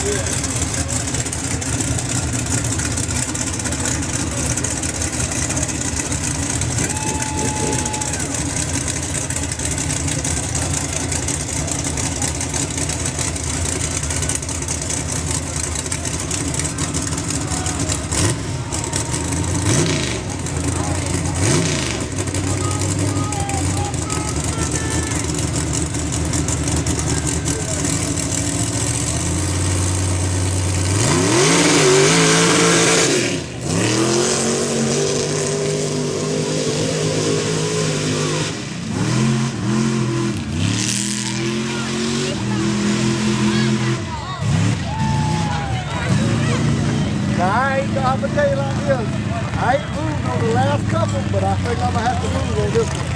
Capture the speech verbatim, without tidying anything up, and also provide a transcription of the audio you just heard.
I ain't, I'm gonna tell you like this. I ain't moved on the last couple, but I think I'm gonna have to move on this one.